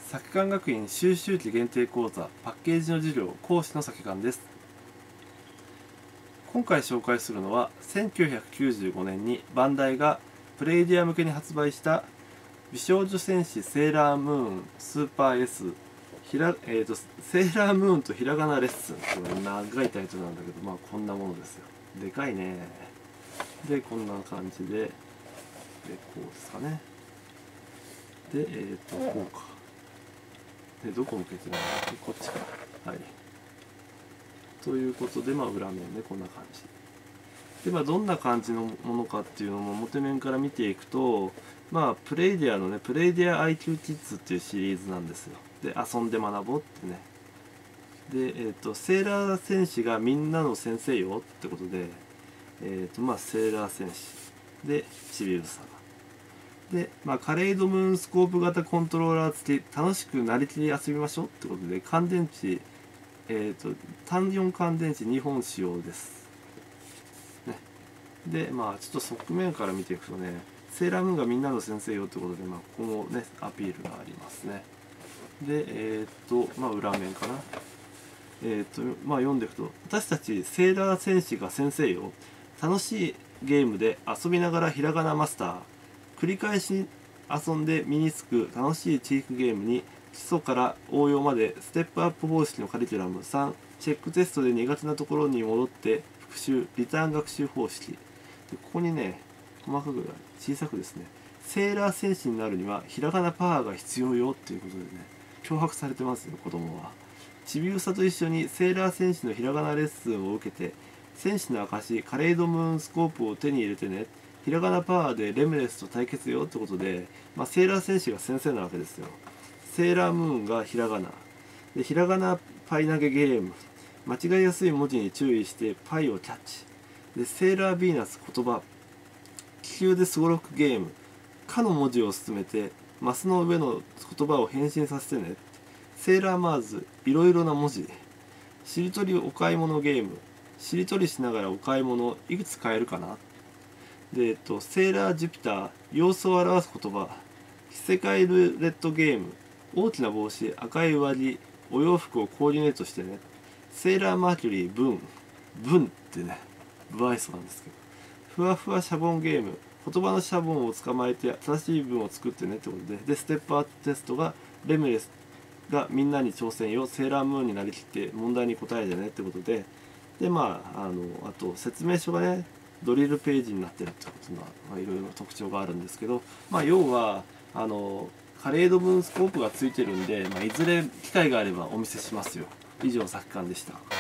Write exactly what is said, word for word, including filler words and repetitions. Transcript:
サケカン学院修習期限定講座パッケージの授業講師のサケカンです。今回紹介するのはせんきゅうひゃくきゅうじゅうごねんにバンダイがプレイディア向けに発売した美少女戦士セーラームーンスーパー S ひら、えーと、セーラームーンとひらがなレッスンという長いタイトルなんだけど、まあこんなものですよ。でかいね。でこんな感じで、でこうですかね。でえっ、ー、とこうか。でどこ向けてるの？こっちか。はい。ということで、まあ裏面ねこんな感じ。でまあどんな感じのものかっていうのも表面から見ていくと、まあプレイディアのねプレイディア アイキュー キッズっていうシリーズなんですよ。で遊んで学ぼうってね。でえっ、ー、とセーラー戦士がみんなの先生よってことで、えっ、ー、とまあセーラー戦士でちびうさがで、まあ、カレイドムーンスコープ型コントローラー付き楽しくなりきり遊びましょうってことで乾電池えっ、ー、と単よん乾電池にほん使用です、ね、でまあちょっと側面から見ていくとねセーラームーンがみんなの先生よってことで、まあ、ここもねアピールがありますね。でえっ、ー、とまあ裏面かな。えっ、ー、とまあ読んでいくと私たちセーラー戦士が先生よ楽しいゲームで遊びながらひらがなマスター繰り返し遊んで身につく楽しいチークゲームに基礎から応用までステップアップ方式のカリキュラムさんチェックテストで苦手なところに戻って復習リターン学習方式でここにね細かく小さくですねセーラー戦士になるにはひらがなパワーが必要よっていうことでね脅迫されてますよ子供は。ちびうさと一緒にセーラー戦士のひらがなレッスンを受けて戦士の証カレイドムーンスコープを手に入れてねひらがなパワーでレムレスと対決よってことで、まあ、セーラー戦士が先生なわけですよ。セーラームーンがひらがなでひらがなパイ投げゲーム間違いやすい文字に注意してパイをキャッチでセーラーヴィーナス言葉気球ですごろくゲームかの文字を進めてマスの上の言葉を変身させてねセーラーマーズいろいろな文字しりとりお買い物ゲームしりとりしながらお買い物いくつ買えるかなで、えっと、セーラージュピター様子を表す言葉世界ルーレットゲーム大きな帽子赤い上着お洋服をコーディネートしてねセーラーマーキュリーブンブンってね不愛想なんですけどふわふわシャボンゲーム言葉のシャボンを捕まえて正しい文を作ってねってことででステップアウトテストがレムレスがみんなに挑戦よセーラームーンになりきって問題に答えてねってことででまああのあと説明書がねドリルページになってるってことが、まあ、いろいろ特徴があるんですけど、まあ、要はあのカレードムーンスコープがついてるんで、まあ、いずれ機会があればお見せしますよ。以上サッカンでした。